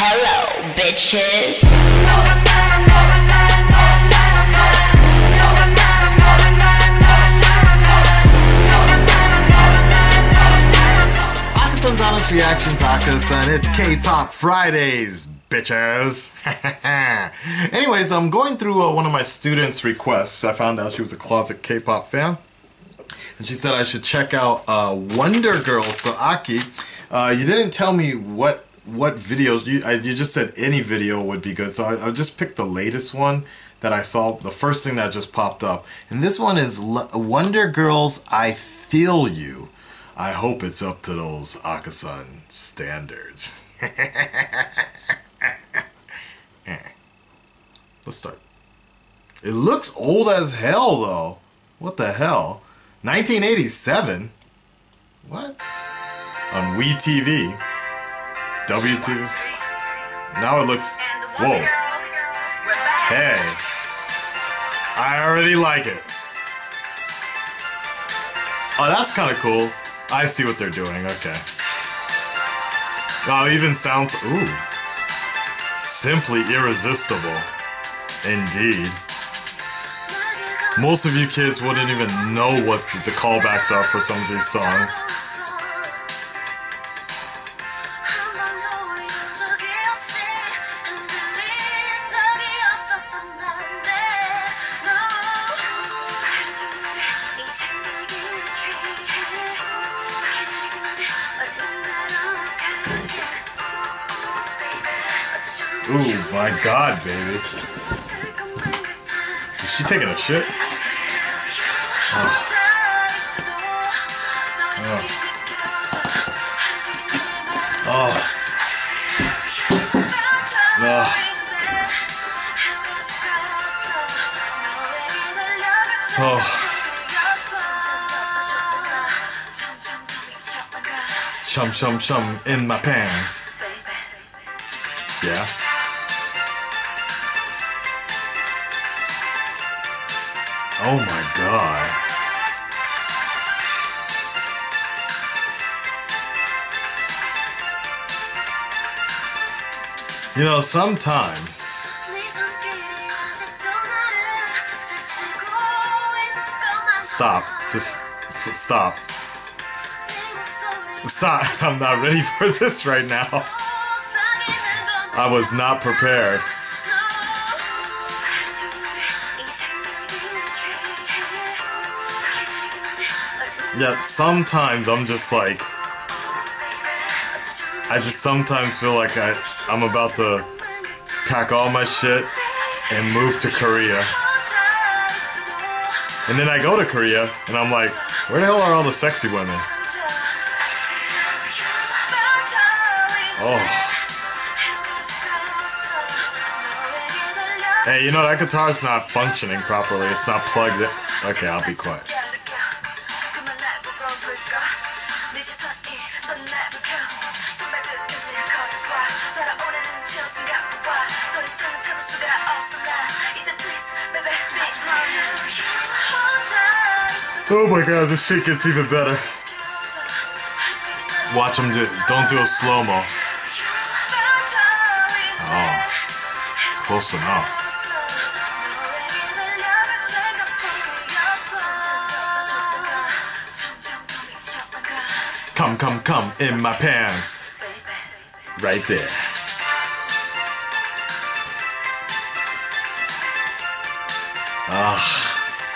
Hello, bitches. Aka-san's Honest Reactions, Aka-san. It's K-Pop Fridays, bitches. Anyways, I'm going through one of my students' requests. I found out she was a closet K-pop fan. And she said I should check out Wonder Girls. So Aki, you didn't tell me what videos. You just said any video would be good. So I just picked the latest one that I saw. The first thing that just popped up. And this one is Wonder Girls, I Feel You. I hope it's up to those Aka-san standards. Let's start. It looks old as hell though. What the hell? 1987? What? On WeTV. W2. Now it looks... Whoa. Hey. I already like it. Oh, that's kind of cool. I see what they're doing. Okay. Oh, even sounds... Ooh. Simply irresistible. Indeed. Most of you kids wouldn't even know what the callbacks are for some of these songs. Ooh, my God, baby. Is she taking a shit? Oh. Oh. Oh. Oh. Shum shum shum in my pants. Yeah. Oh my God. You know, sometimes stop. Just stop. Stop. I'm not ready for this right now. I was not prepared. Yet sometimes I'm just like, I just sometimes feel like I'm about to pack all my shit and move to Korea. And then I go to Korea and I'm like, where the hell are all the sexy women? Oh. Hey, you know, that guitar's not functioning properly. It's not plugged in. Okay, I'll be quiet. Oh my God, this shit gets even better. Watch him just, don't do a slow-mo. Oh, close enough. Come, come, come in my pants. Right there. Ah.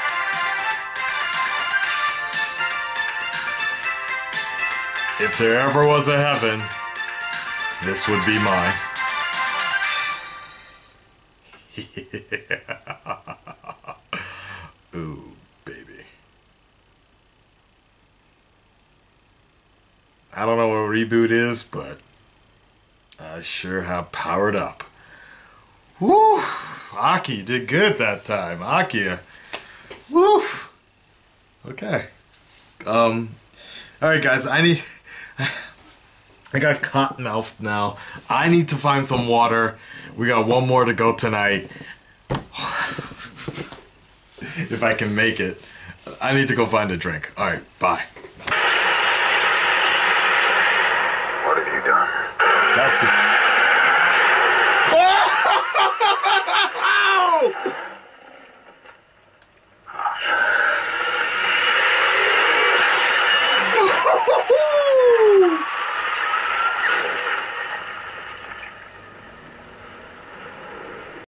If there ever was a heaven, this would be mine. Yeah. Ooh, baby. I don't know what Reboot is, but I sure have powered up. Woo! Aki did good that time. Aki. Woo! Okay. Alright guys, I got cotton-mouthed now. I need to find some water. We got one more to go tonight. If I can make it. I need to go find a drink. Alright, bye.